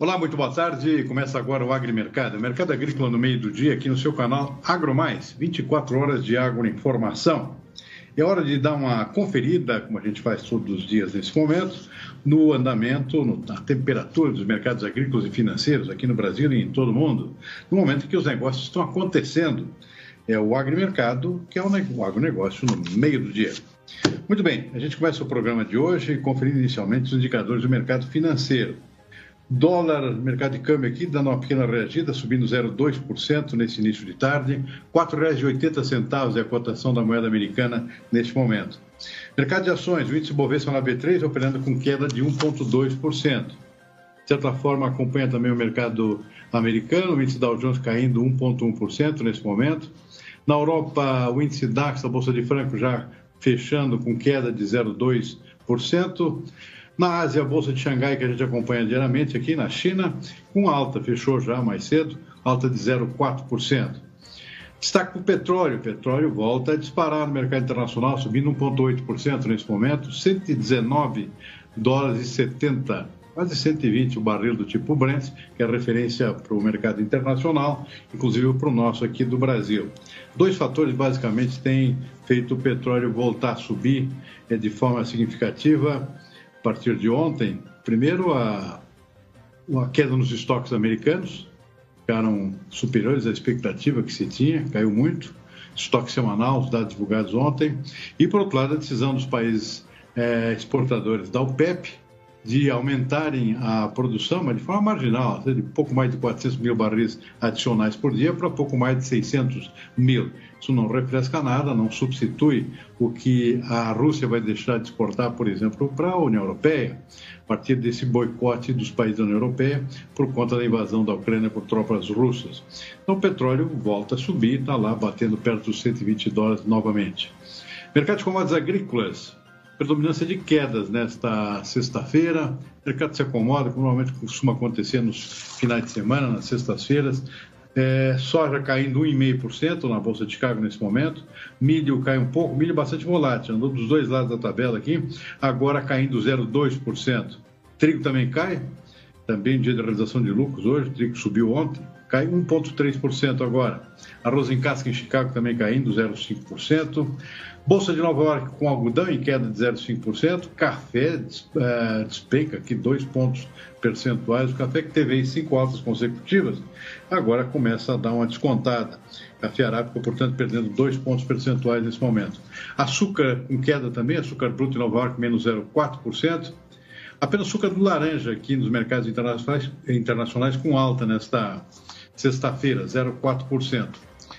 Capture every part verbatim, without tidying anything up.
Olá, muito boa tarde. Começa agora o Agrimercado, o mercado agrícola no meio do dia, aqui no seu canal AgroMais, vinte e quatro horas de agroinformação. É hora de dar uma conferida, como a gente faz todos os dias nesse momento, no andamento, no, na temperatura dos mercados agrícolas e financeiros aqui no Brasil e em todo o mundo, no momento em que os negócios estão acontecendo. É o Agrimercado, que é o agronegócio no meio do dia. Muito bem, a gente começa o programa de hoje conferindo inicialmente os indicadores do mercado financeiro. Dólar, mercado de câmbio aqui, dando uma pequena reagida, subindo zero vírgula dois por cento nesse início de tarde. quatro reais e oitenta centavos é a cotação da moeda americana neste momento. Mercado de ações, o índice Bovespa na B três operando com queda de um vírgula dois por cento. De certa forma, acompanha também o mercado americano, o índice Dow Jones caindo um vírgula um por cento nesse momento. Na Europa, o índice DAX, a Bolsa de Frankfurt, já fechando com queda de zero vírgula dois por cento. Na Ásia, a Bolsa de Xangai, que a gente acompanha diariamente aqui na China, com alta, fechou já mais cedo, alta de zero vírgula quatro por cento. Destaque para o petróleo, o petróleo volta a disparar no mercado internacional, subindo um vírgula oito por cento nesse momento, cento e dezenove dólares e setenta, quase cento e vinte o barril do tipo Brent, que é referência para o mercado internacional, inclusive para o nosso aqui do Brasil. Dois fatores basicamente têm feito o petróleo voltar a subir é, de forma significativa a partir de ontem. Primeiro, a, a queda nos estoques americanos, ficaram superiores à expectativa que se tinha, caiu muito. Estoque semanal, os dados divulgados ontem. E, por outro lado, a decisão dos países é, exportadores da OPEP de aumentarem a produção, mas de forma marginal, de pouco mais de quatrocentos mil barris adicionais por dia para pouco mais de seiscentos mil. Isso não refresca nada, não substitui o que a Rússia vai deixar de exportar, por exemplo, para a União Europeia, a partir desse boicote dos países da União Europeia por conta da invasão da Ucrânia por tropas russas. Então o petróleo volta a subir, está lá batendo perto dos cento e vinte dólares novamente. Mercado de commodities agrícolas, predominância de quedas nesta sexta-feira. O mercado se acomoda, como normalmente costuma acontecer nos finais de semana, nas sextas-feiras. É, soja caindo um vírgula cinco por cento na Bolsa de Chicago nesse momento. Milho cai um pouco, milho bastante volátil, andou dos dois lados da tabela aqui, agora caindo zero vírgula dois por cento. Trigo também cai, também dia de realização de lucros hoje, o trigo subiu ontem, cai um vírgula três por cento agora. Arroz em casca em Chicago também caindo zero vírgula cinco por cento. Bolsa de Nova York com algodão em queda de zero vírgula cinco por cento. Café uh, despenca aqui dois pontos percentuais. O café que teve aí cinco altas consecutivas, agora começa a dar uma descontada. Café arábica, portanto, perdendo dois pontos percentuais nesse momento. Açúcar com queda também, açúcar bruto em Nova York menos zero vírgula quatro por cento. Apenas açúcar do laranja aqui nos mercados internacionais, internacionais com alta nesta sexta-feira, zero vírgula quatro por cento.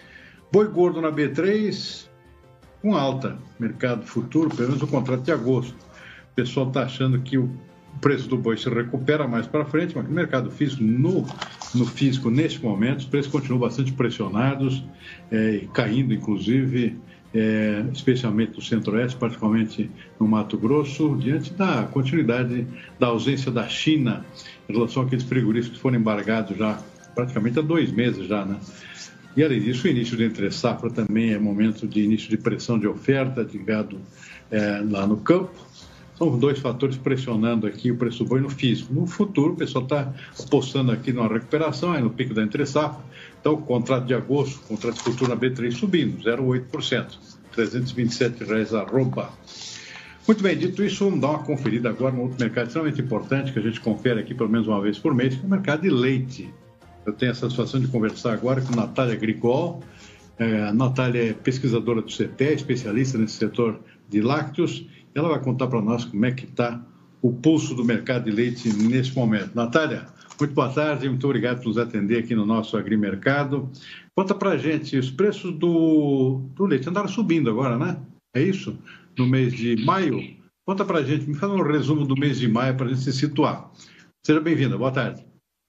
Boi gordo na B três, com alta. Mercado futuro, pelo menos o contrato de agosto. O pessoal está achando que o preço do boi se recupera mais para frente, mas no mercado físico, no, no físico, neste momento, os preços continuam bastante pressionados, é, caindo, inclusive, é, especialmente no Centro-Oeste, particularmente no Mato Grosso, diante da continuidade da ausência da China em relação àqueles frigoríficos que foram embargados já praticamente há dois meses já, né? E, além disso, o início de entre-safra também é momento de início de pressão de oferta de gado é, lá no campo. São dois fatores pressionando aqui o preço do boi no físico. No futuro, o pessoal está apostando aqui numa recuperação, aí no pico da entre-safra. Então, o contrato de agosto, o contrato de futuro na B três subindo, zero vírgula oito por cento, trezentos e vinte e sete reais arroba. Muito bem, dito isso, vamos dar uma conferida agora no outro mercado extremamente importante que a gente confere aqui pelo menos uma vez por mês, que é o mercado de leite. Eu tenho a satisfação de conversar agora com Natália Grigol. É, a Natália é pesquisadora do C T E, especialista nesse setor de lácteos. Ela vai contar para nós como é que está o pulso do mercado de leite nesse momento. Natália, muito boa tarde, muito obrigado por nos atender aqui no nosso Agrimercado. Conta para a gente, os preços do, do leite andaram subindo agora, né? É isso? No mês de maio? Conta para a gente, me fala um resumo do mês de maio para a gente se situar. Seja bem-vinda, boa tarde.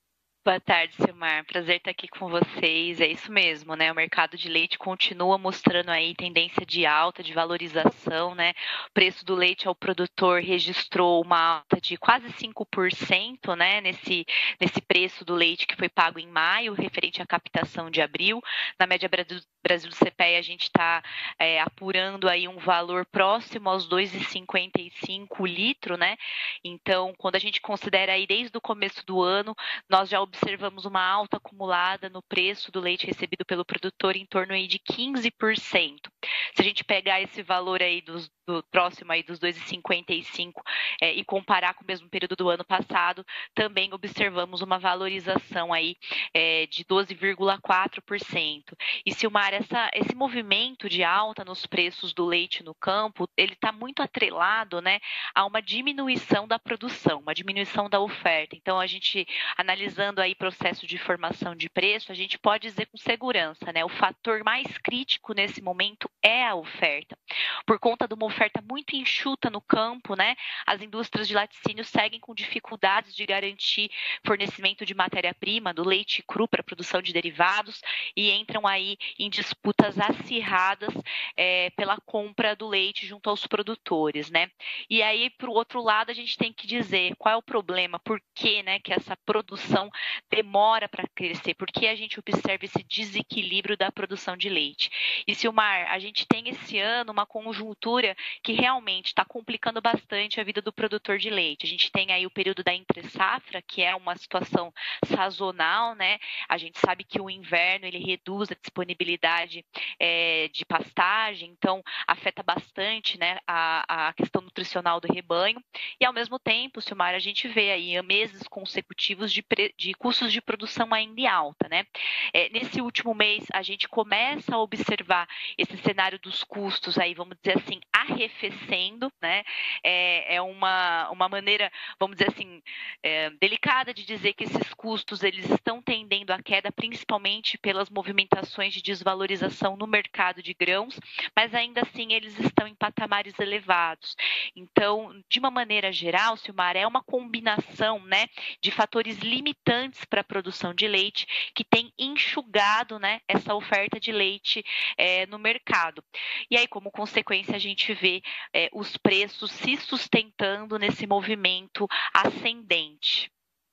Boa tarde, Silmar. Prazer estar aqui com vocês. É isso mesmo, né? O mercado de leite continua mostrando aí tendência de alta, de valorização, né? O preço do leite ao produtor registrou uma alta de quase cinco por cento, né? Nesse, nesse preço do leite que foi pago em maio, referente à captação de abril. Na média Brasil, Brasil do C P E A, a gente está é, apurando aí um valor próximo aos dois reais e cinquenta e cinco o litro, né? Então, quando a gente considera aí desde o começo do ano, nós já observamos uma alta acumulada no preço do leite recebido pelo produtor em torno aí de quinze por cento. Se a gente pegar esse valor aí dos, do próximo aí dos dois reais e cinquenta e cinco é, e comparar com o mesmo período do ano passado, também observamos uma valorização aí é, de doze vírgula quatro por cento. E Silmar, essa, esse movimento de alta nos preços do leite no campo, ele está muito atrelado, né, a uma diminuição da produção, uma diminuição da oferta. Então, a gente, analisando aí processo de formação de preço, a gente pode dizer com segurança, né, o fator mais crítico nesse momento é a oferta. Por conta de uma oferta muito enxuta no campo, né, as indústrias de laticínio seguem com dificuldades de garantir fornecimento de matéria-prima, do leite cru para a produção de derivados, e entram aí em disputas acirradas é, pela compra do leite junto aos produtores, né? E aí, para o outro lado, a gente tem que dizer qual é o problema, por que, né, que essa produção demora para crescer, por que a gente observa esse desequilíbrio da produção de leite. E, Silmar, a gente tem esse ano uma conjuntura que realmente está complicando bastante a vida do produtor de leite. A gente tem aí o período da entre-safra, que é uma situação sazonal, né? A gente sabe que o inverno ele reduz a disponibilidade é, de pastagem, então afeta bastante, né, a, a questão nutricional do rebanho. E ao mesmo tempo, Silmar, a gente vê aí meses consecutivos de, pre, de custos de produção ainda em alta, né? É, nesse último mês, a gente começa a observar esse cenário dos custos aí, vamos dizer assim, arrefecendo, né? É, é uma, uma maneira, vamos dizer assim, é, delicada de dizer que esses custos eles estão tendendo à queda, principalmente pelas movimentações de desvalorização no mercado de grãos, mas ainda assim eles estão em patamares elevados. Então, de uma maneira geral, Silmar, é uma combinação, né, de fatores limitantes para a produção de leite que tem enxugado, né, essa oferta de leite é, no mercado. E aí, como consequência, a gente vê é, os preços se sustentando nesse movimento ascendente.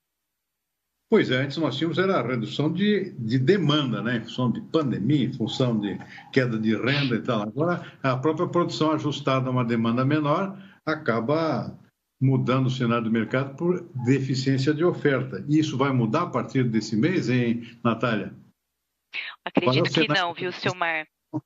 Pois é, antes nós tínhamos era a redução de, de demanda, né? Em função de pandemia, em função de queda de renda e tal. Agora, a própria produção ajustada a uma demanda menor acaba mudando o cenário do mercado por deficiência de oferta. E isso vai mudar a partir desse mês, hein, Natália? Qual é o Acredito que cenário? não, viu, Silmar?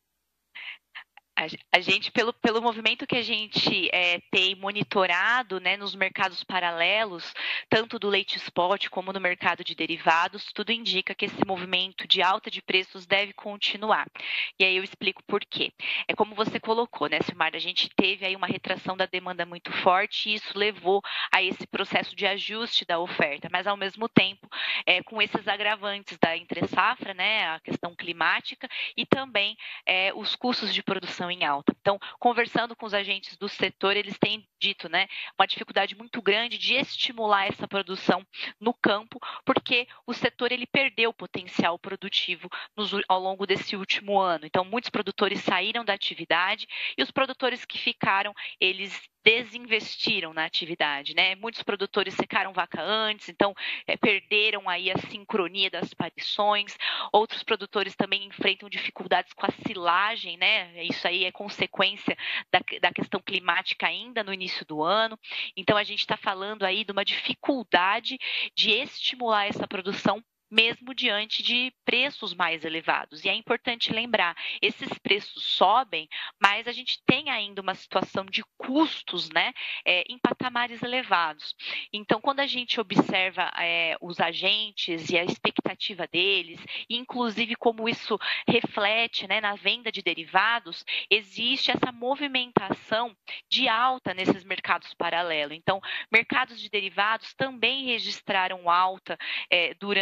A gente, pelo, pelo movimento que a gente é, tem monitorado, né, nos mercados paralelos, tanto do leite spot como no mercado de derivados, tudo indica que esse movimento de alta de preços deve continuar. E aí eu explico por quê. É como você colocou, né, Silmar? A gente teve aí uma retração da demanda muito forte e isso levou a esse processo de ajuste da oferta, mas ao mesmo tempo, é, com esses agravantes da entre-safra, né, a questão climática e também é, os custos de produção em alta. Então, conversando com os agentes do setor, eles têm dito, né, uma dificuldade muito grande de estimular essa produção no campo, porque o setor ele perdeu potencial produtivo nos, ao longo desse último ano. Então, muitos produtores saíram da atividade e os produtores que ficaram, eles desinvestiram na atividade, né? Muitos produtores secaram vaca antes, então é, perderam aí a sincronia das parições. Outros produtores também enfrentam dificuldades com a silagem, né? Isso aí é consequência da, da questão climática ainda no início do ano. Então a gente está falando aí de uma dificuldade de estimular essa produção mesmo diante de preços mais elevados. E é importante lembrar, esses preços sobem, mas a gente tem ainda uma situação de custos, né, é, em patamares elevados. Então, quando a gente observa é, os agentes e a expectativa deles, e inclusive como isso reflete, né, na venda de derivados, existe essa movimentação de alta nesses mercados paralelos. Então, mercados de derivados também registraram alta é, durante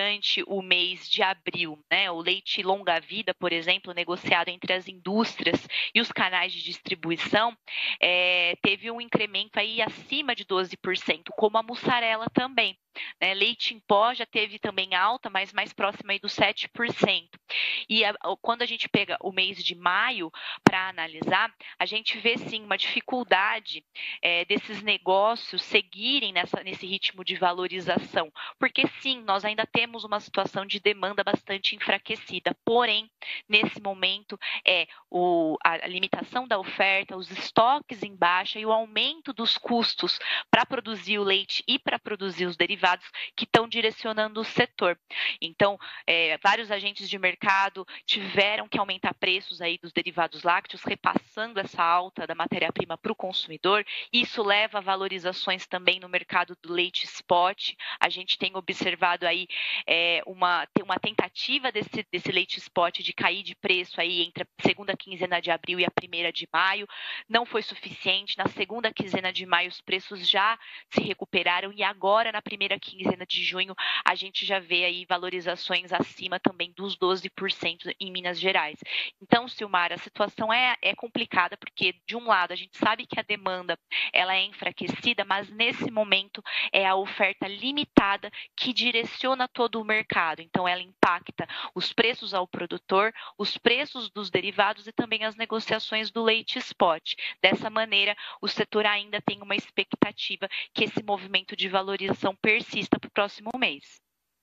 durante o mês de abril, né? O leite longa-vida, por exemplo, negociado entre as indústrias e os canais de distribuição, é, teve um incremento aí acima de doze por cento, como a mussarela também. Né? Leite em pó já teve também alta, mas mais próxima aí dos sete por cento. E a, quando a gente pega o mês de maio para analisar, a gente vê sim uma dificuldade é, desses negócios seguirem nessa, nesse ritmo de valorização, porque sim, nós ainda temos uma situação de demanda bastante enfraquecida, porém, nesse momento é o, a limitação da oferta, os estoques em baixa e o aumento dos custos para produzir o leite e para produzir os derivados que estão direcionando o setor. Então, é, vários agentes de mercado tiveram que aumentar preços aí dos derivados lácteos, repassando essa alta da matéria-prima para o consumidor. Isso leva a valorizações também no mercado do leite spot. A gente tem observado aí é, uma, uma tentativa desse, desse leite spot de cair de preço aí entre a segunda quinzena de abril e a primeira de maio. Não foi suficiente. Na segunda quinzena de maio, os preços já se recuperaram e agora, na primeira quinzena de junho, a gente já vê aí valorizações acima também dos doze por cento em Minas Gerais. Então, Silmar, a situação é, é complicada porque, de um lado, a gente sabe que a demanda ela é enfraquecida, mas nesse momento é a oferta limitada que direciona todo o mercado. Então, ela impacta os preços ao produtor, os preços dos derivados e também as negociações do leite spot. Dessa maneira, o setor ainda tem uma expectativa que esse movimento de valorização persista para o próximo mês.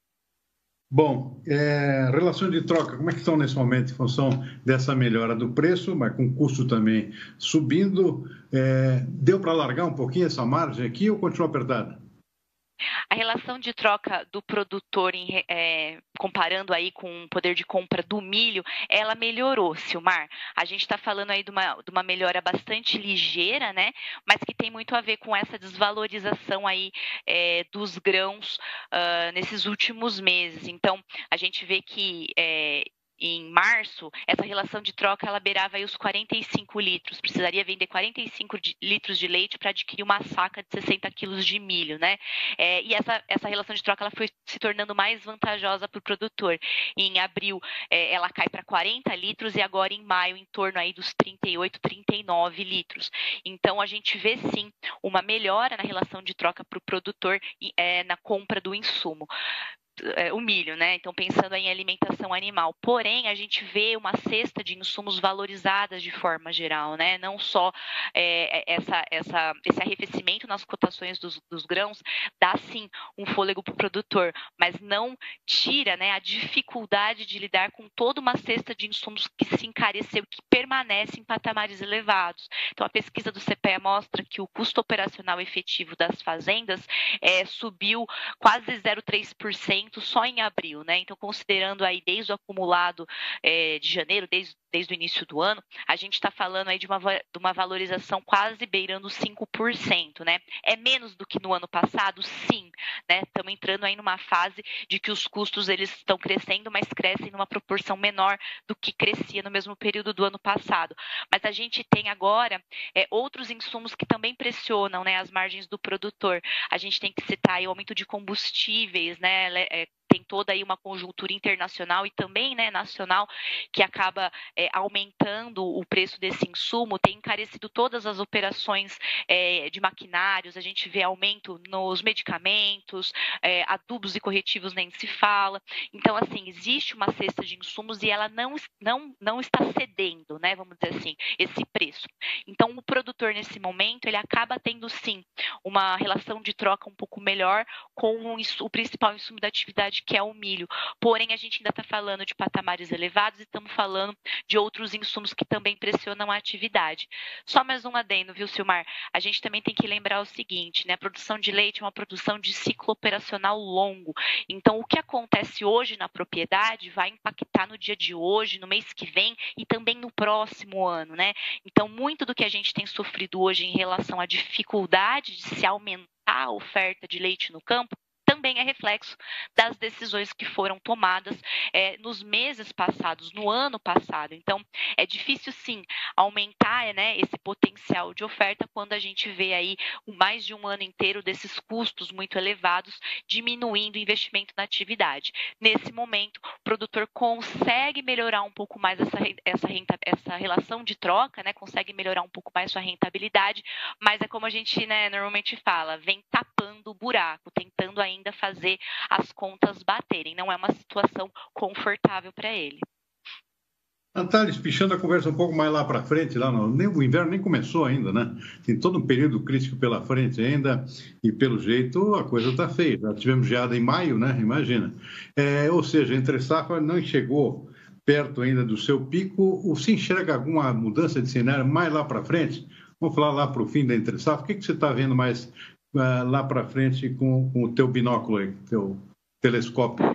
Bom, é, relações de troca, como é que estão nesse momento em função dessa melhora do preço, mas com o custo também subindo? É, deu para alargar um pouquinho essa margem aqui ou continua apertada? A relação de troca do produtor, em, é, comparando aí com o poder de compra do milho, ela melhorou, Silmar. A gente está falando aí de uma, de uma melhora bastante ligeira, né? Mas que tem muito a ver com essa desvalorização aí é, dos grãos uh, nesses últimos meses. Então, a gente vê que é, em março, essa relação de troca ela beirava aí os quarenta e cinco litros. Precisaria vender quarenta e cinco de, litros de leite para adquirir uma saca de sessenta quilos de milho, né? É, e essa, essa relação de troca ela foi se tornando mais vantajosa para o produtor. Em abril, é, ela cai para quarenta litros e agora em maio, em torno aí dos trinta e oito, trinta e nove litros. Então, a gente vê sim uma melhora na relação de troca para o produtor é, na compra do insumo. O milho, né? Então, pensando em alimentação animal. Porém, a gente vê uma cesta de insumos valorizadas de forma geral, né? Não só é, essa, essa, esse arrefecimento nas cotações dos, dos grãos dá, sim, um fôlego para o produtor, mas não tira, né, a dificuldade de lidar com toda uma cesta de insumos que se encareceu, que permanece em patamares elevados. Então, a pesquisa do C P E mostra que o custo operacional efetivo das fazendas é, subiu quase zero vírgula três por cento só em abril, né? Então, considerando aí desde o acumulado é, de janeiro, desde, desde o início do ano, a gente está falando aí de uma, de uma valorização quase beirando cinco por cento, né? É menos do que no ano passado? Sim, né? Estamos entrando aí numa fase de que os custos eles estão crescendo, mas crescem numa proporção menor do que crescia no mesmo período do ano passado. Mas a gente tem agora é, outros insumos que também pressionam, né, as margens do produtor. A gente tem que citar aí o aumento de combustíveis, né? É, tem toda aí uma conjuntura internacional e também, né, nacional, que acaba é, aumentando o preço desse insumo, tem encarecido todas as operações é, de maquinários, a gente vê aumento nos medicamentos, é, adubos e corretivos nem se fala. Então, assim, existe uma cesta de insumos e ela não, não, não está cedendo, né, vamos dizer assim, esse preço. Então, o produtor, nesse momento, ele acaba tendo, sim, uma relação de troca um pouco melhor com o, o principal insumo da atividade, que é o milho. Porém, a gente ainda está falando de patamares elevados e estamos falando de outros insumos que também pressionam a atividade. Só mais um adendo, viu, Silmar? A gente também tem que lembrar o seguinte, né? A produção de leite é uma produção de ciclo operacional longo. Então, o que acontece hoje na propriedade vai impactar no dia de hoje, no mês que vem e também no próximo ano, né? Então, muito do que a gente tem sofrido hoje em relação à dificuldade de se aumentar a oferta de leite no campo também é reflexo das decisões que foram tomadas é, nos meses passados, no ano passado. Então, é difícil, sim, aumentar, né, esse potencial de oferta quando a gente vê aí mais de um ano inteiro desses custos muito elevados, diminuindo o investimento na atividade. Nesse momento, o produtor consegue melhorar um pouco mais essa, essa, renta, essa relação de troca, né, consegue melhorar um pouco mais sua rentabilidade, mas é como a gente, né, normalmente fala, vem tapando o buraco, tentando ainda fazer as contas baterem. Não é uma situação confortável para ele. Antares, pichando a conversa um pouco mais lá para frente, lá no, nem, o inverno nem começou ainda, né? Tem todo um período crítico pela frente ainda, e pelo jeito a coisa está feia. Já tivemos geada em maio, né? Imagina. É, ou seja, entre safra não chegou perto ainda do seu pico. Você enxerga alguma mudança de cenário mais lá para frente? Vamos falar lá para o fim da entre safra. O que, que você está vendo mais uh, lá para frente com, com o teu binóculo aí, teu telescópio?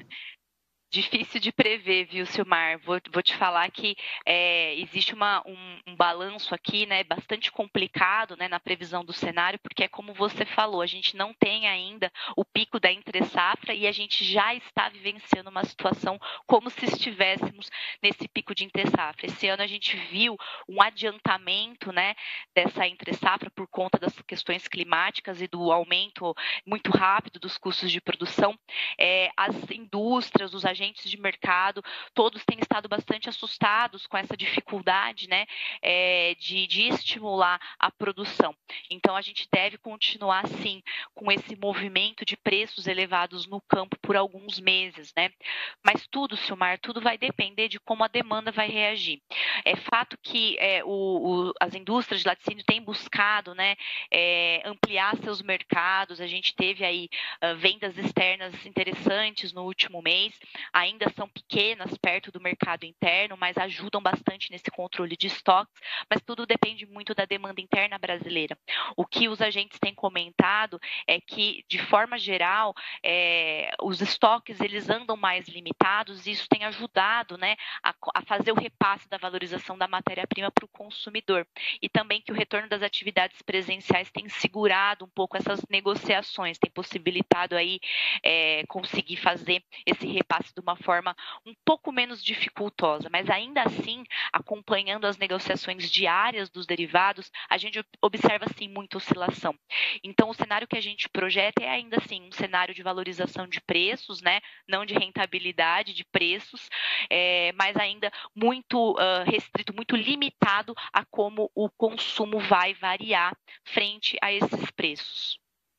Difícil de prever, viu, Silmar? Vou, vou te falar que é, existe uma, um, um balanço aqui, né, bastante complicado, né, na previsão do cenário, porque é como você falou, a gente não tem ainda o pico da entre-safra e a gente já está vivenciando uma situação como se estivéssemos nesse pico de entre-safra. Esse ano a gente viu um adiantamento, né, dessa entre-safra por conta das questões climáticas e do aumento muito rápido dos custos de produção. É, as indústrias, os agentes de mercado, todos têm estado bastante assustados com essa dificuldade, né, é, de, de estimular a produção. Então, a gente deve continuar, sim, com esse movimento de preços elevados no campo por alguns meses, né? Mas tudo, Silmar, tudo vai depender de como a demanda vai reagir. É fato que é, o, o, as indústrias de laticínio têm buscado, né, é, ampliar seus mercados. A gente teve aí uh, vendas externas interessantes no último mês, ainda são pequenas perto do mercado interno, mas ajudam bastante nesse controle de estoques, mas tudo depende muito da demanda interna brasileira. O que os agentes têm comentado é que, de forma geral, é, os estoques eles andam mais limitados e isso tem ajudado, né, a, a fazer o repasse da valorização da matéria-prima para o consumidor. E também que o retorno das atividades presenciais tem segurado um pouco essas negociações, tem possibilitado aí é, conseguir fazer esse repasse de uma forma um pouco menos dificultosa, mas ainda assim, acompanhando as negociações diárias dos derivados, a gente observa sim muita oscilação. Então, o cenário que a gente projeta é ainda assim um cenário de valorização de preços, né? Não de rentabilidade de preços, é, mas ainda muito uh, restrito, muito limitado a como o consumo vai variar frente a esses preços.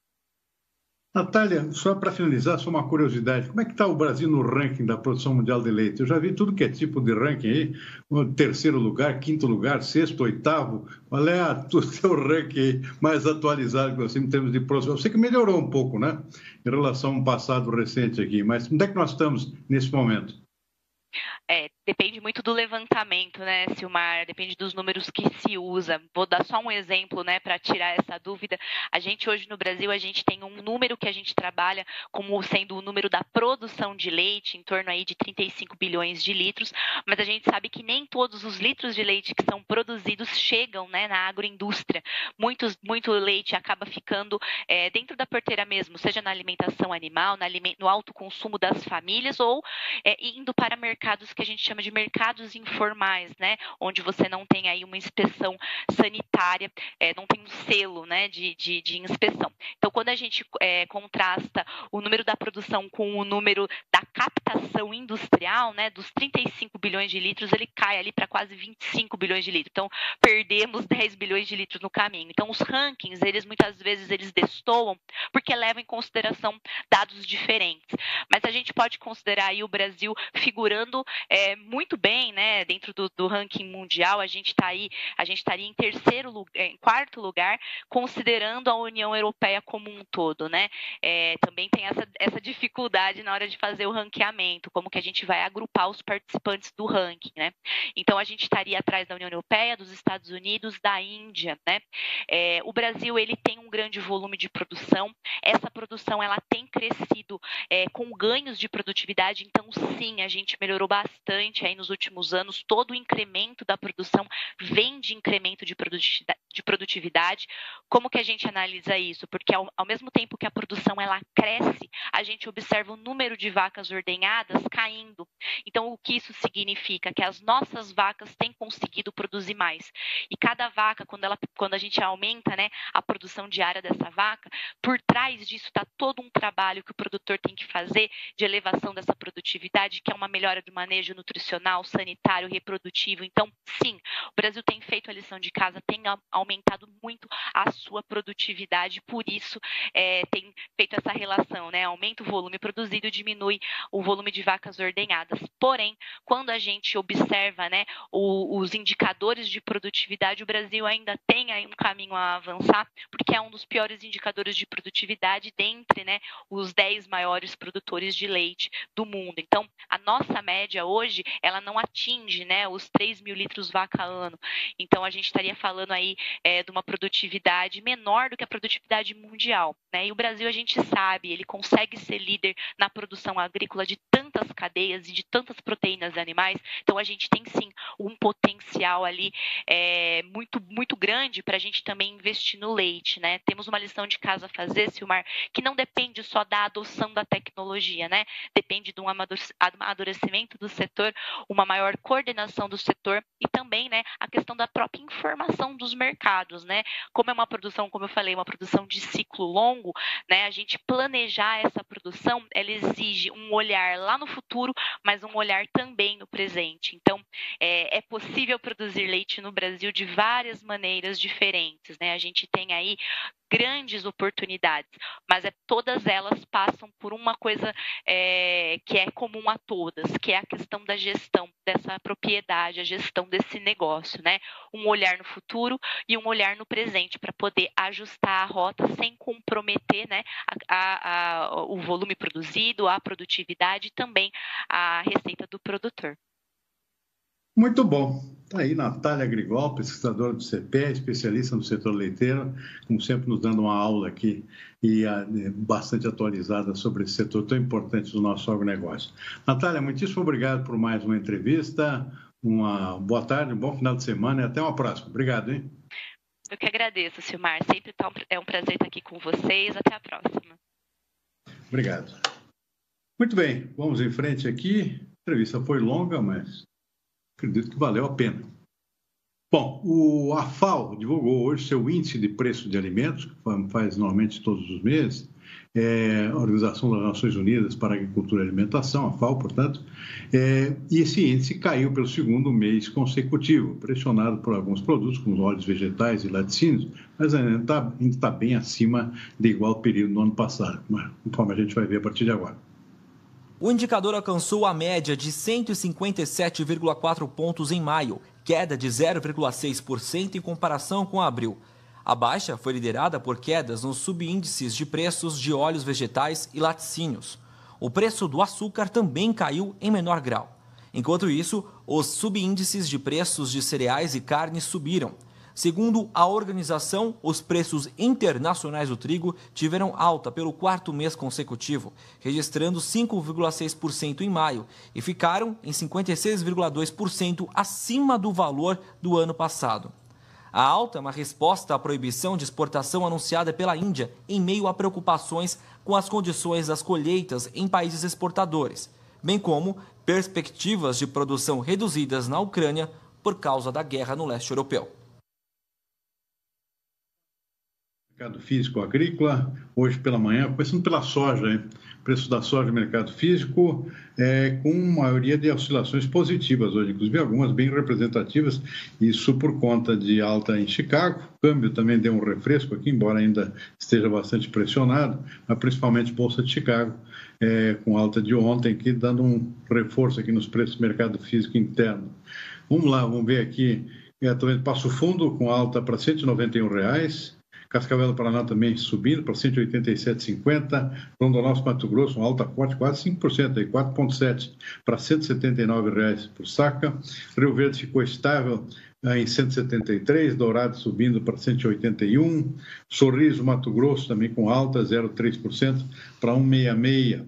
Natália, só para finalizar, só uma curiosidade. Como é que está o Brasil no ranking da produção mundial de leite? Eu já vi tudo que é tipo de ranking aí, o terceiro lugar, quinto lugar, sexto, oitavo. Qual é o seu ranking aí mais atualizado que você em termos de produção? Eu sei que melhorou um pouco, né? Em relação a um passado recente aqui, mas onde é que nós estamos nesse momento? É, depende muito do levantamento, né, Silmar? Depende dos números que se usa. Vou dar só um exemplo, né, para tirar essa dúvida. A gente hoje no Brasil, a gente tem um número que a gente trabalha como sendo o número da produção de leite, em torno aí de trinta e cinco bilhões de litros, mas a gente sabe que nem todos os litros de leite que são produzidos chegam, né, na agroindústria. Muitos, muito leite acaba ficando é, dentro da porteira mesmo, seja na alimentação animal, na, no alto consumo das famílias ou é, indo para mercados que a gente chama de mercados informais, né, onde você não tem aí uma inspeção sanitária, é, não tem um selo, né, de, de, de inspeção. Então, quando a gente é, contrasta o número da produção com o número da captação industrial, né, dos trinta e cinco bilhões de litros, ele cai ali para quase vinte e cinco bilhões de litros. Então, perdemos dez bilhões de litros no caminho. Então, os rankings, eles muitas vezes eles destoam porque levam em consideração dados diferentes. Mas a gente pode considerar aí o Brasil figurando é, muito bem, né, dentro do, do ranking mundial. A gente está aí, a gente estaria em terceiro lugar, em quarto lugar, considerando a União Europeia como um todo, né? É, também tem essa, essa dificuldade na hora de fazer o ranking ranqueamento, como que a gente vai agrupar os participantes do ranking, né? Então, a gente estaria atrás da União Europeia, dos Estados Unidos, da Índia, né? É, o Brasil, ele tem um grande volume de produção, essa produção, ela tem crescido é, com ganhos de produtividade, então, sim, a gente melhorou bastante aí nos últimos anos, todo o incremento da produção vem de incremento de produtividade, de produtividade. Como que a gente analisa isso? Porque ao, ao mesmo tempo que a produção, ela cresce, a gente observa o número de vacas ordenhadas caindo. Então, o que isso significa? Que as nossas vacas têm conseguido produzir mais. E cada vaca, quando, ela, quando a gente aumenta, né, a produção diária dessa vaca, por trás disso está todo um trabalho que o produtor tem que fazer de elevação dessa produtividade, que é uma melhora do manejo nutricional, sanitário, reprodutivo. Então, sim, o Brasil tem feito a lição de casa, tem aumentado muito a sua produtividade, por isso é, tem feito essa relação, né? Aumenta o volume produzido, diminui o volume de vacas ordenhadas. Porém, quando a gente observa, né, o, os indicadores de produtividade, o Brasil ainda tem aí um caminho a avançar, porque é um dos piores indicadores de produtividade dentre, né, os dez maiores produtores de leite do mundo. Então, a nossa média hoje, ela não atinge, né, os três mil litros vaca ano. Então, a gente estaria falando aí é, de uma produtividade menor do que a produtividade mundial, né? E o Brasil, a gente sabe, ele consegue ser líder na produção agrícola de tantas cadeias e de tantas proteínas animais. Então, a gente tem sim um potencial ali é, muito, muito grande para a gente também investir no leite, né? Temos uma lição de casa a fazer, Silmar, que não depende só da adoção da tecnologia, né? Depende de um amadurecimento do setor, uma maior coordenação do setor e também, né, a questão da própria informação dos mercados, né? Como é uma produção, como eu falei, uma produção de ciclo longo, né? A gente planejar essa produção, ela exige um olhar lá no futuro, mas um olhar também no presente. Então, é, é possível produzir leite no Brasil de várias maneiras diferentes, né? A gente tem aí grandes oportunidades, mas é, todas elas passam por uma coisa é, que é comum a todas, que é a questão da gestão dessa propriedade, a gestão desse negócio, né? Um olhar no futuro e um olhar no presente para poder ajustar a rota sem comprometer, né, a, a, a, o volume produzido, a produtividade e também a receita do produtor. Muito bom. Está aí Natália Grigol, pesquisadora do C P E, especialista no setor leiteiro, como sempre nos dando uma aula aqui e a, bastante atualizada sobre esse setor tão importante do nosso agronegócio. Natália, muitíssimo obrigado por mais uma entrevista, uma boa tarde, um bom final de semana e até uma próxima. Obrigado, hein? Eu que agradeço, Silmar. Sempre é um prazer estar aqui com vocês. Até a próxima. Obrigado. Muito bem, vamos em frente aqui. A entrevista foi longa, mas acredito que valeu a pena. Bom, o, a F A O divulgou hoje seu índice de preço de alimentos, que faz normalmente todos os meses, é, a Organização das Nações Unidas para a Agricultura e Alimentação, a F A O, portanto, é, e esse índice caiu pelo segundo mês consecutivo, pressionado por alguns produtos, como óleos vegetais e laticínios, mas ainda está tá bem acima de igual período no ano passado, conforme a gente vai ver a partir de agora. O indicador alcançou a média de cento e cinquenta e sete vírgula quatro pontos em maio, queda de zero vírgula seis por cento em comparação com abril. A baixa foi liderada por quedas nos subíndices de preços de óleos vegetais e laticínios. O preço do açúcar também caiu em menor grau. Enquanto isso, os subíndices de preços de cereais e carne subiram. Segundo a organização, os preços internacionais do trigo tiveram alta pelo quarto mês consecutivo, registrando cinco vírgula seis por cento em maio e ficaram em cinquenta e seis vírgula dois por cento acima do valor do ano passado. A alta é uma resposta à proibição de exportação anunciada pela Índia em meio a preocupações com as condições das colheitas em países exportadores, bem como perspectivas de produção reduzidas na Ucrânia por causa da guerra no leste europeu. Mercado físico agrícola, hoje pela manhã, começando pela soja, hein? Preço da soja no mercado físico, é, com maioria de oscilações positivas hoje, inclusive algumas bem representativas, isso por conta de alta em Chicago. O câmbio também deu um refresco aqui, embora ainda esteja bastante pressionado, mas principalmente Bolsa de Chicago, é, com alta de ontem, aqui, dando um reforço aqui nos preços do mercado físico interno. Vamos lá, vamos ver aqui, é, também Passo Fundo com alta para cento e noventa e um reais. Cascavel do Paraná também subindo para cento e oitenta e sete vírgula cinquenta. Rondonópolis, Mato Grosso, uma alta forte, quase cinco por cento, aí, quatro vírgula sete para cento e setenta e nove reais por saca. Rio Verde ficou estável em cento e setenta e três, Dourado subindo para cento e oitenta e um. Sorriso, Mato Grosso, também com alta, zero vírgula três por cento para cento e sessenta e seis.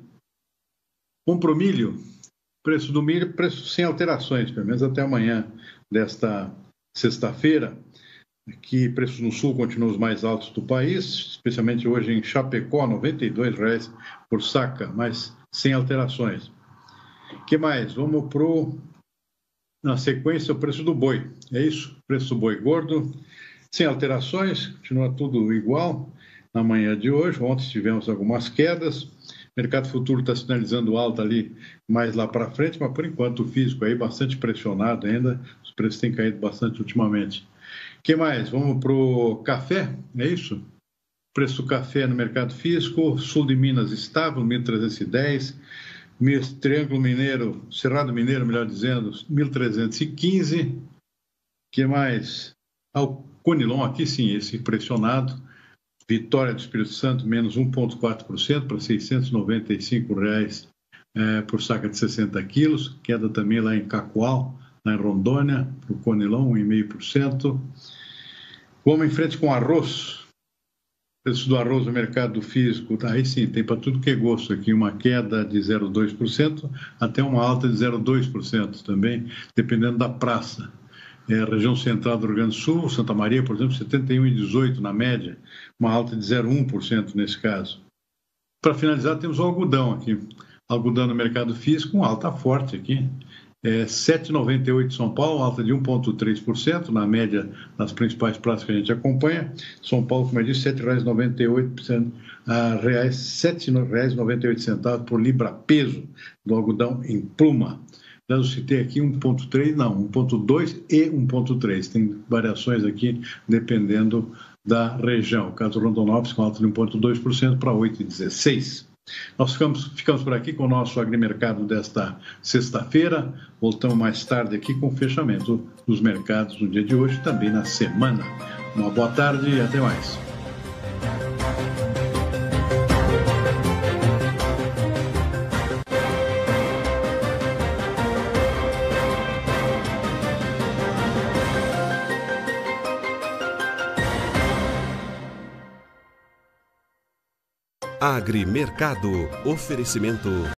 Vamos para o milho. Preço do milho, preço sem alterações, pelo menos até amanhã desta sexta-feira. Aqui, preços no sul continuam os mais altos do país, especialmente hoje em Chapecó, noventa e dois reais por saca, mas sem alterações. O que mais? Vamos para o... Na sequência, o preço do boi. É isso? Preço do boi gordo, sem alterações, continua tudo igual na manhã de hoje. Ontem tivemos algumas quedas. O mercado futuro está sinalizando alta ali mais lá para frente, mas por enquanto o físico aí bastante pressionado ainda. Os preços têm caído bastante ultimamente. O que mais? Vamos para o café, é isso? Preço do café no mercado físico, sul de Minas estável, mil trezentos e dez. Triângulo Mineiro, Cerrado Mineiro, melhor dizendo, mil trezentos e quinze. O que mais? Ah, o Conilon aqui sim, esse pressionado. Vitória do Espírito Santo, menos um vírgula quatro por cento para seiscentos e noventa e cinco reais é, por saca de sessenta quilos. Queda também lá em Cacoal, lá em Rondônia, para o Conilon, um vírgula cinco por cento. Vamos em frente com arroz. Preço do arroz no mercado físico, tá, aí sim, tem para tudo que é gosto aqui, uma queda de zero vírgula dois por cento até uma alta de zero vírgula dois por cento também, dependendo da praça. É, a região central do Rio Grande do Sul, Santa Maria, por exemplo, setenta e um vírgula dezoito na média, uma alta de zero vírgula um por cento nesse caso. Para finalizar, temos o algodão aqui. Algodão no mercado físico, uma alta forte aqui. É, sete vírgula noventa e oito São Paulo, alta de um vírgula três por cento, na média das principais praças que a gente acompanha. São Paulo, como eu disse, sete reais e noventa e oito centavos, reais, sete reais e noventa e oito centavos por libra peso do algodão em pluma. Eu citei aqui um vírgula três, não, um vírgula dois e um vírgula três. Tem variações aqui dependendo da região. O caso do Rondonópolis com alta de um vírgula dois por cento para oito vírgula dezesseis. Nós ficamos, ficamos por aqui com o nosso agrimercado desta sexta-feira. Voltamos mais tarde aqui com o fechamento dos mercados no dia de hoje, também na semana. Uma boa tarde e até mais. Agrimercado. Oferecimento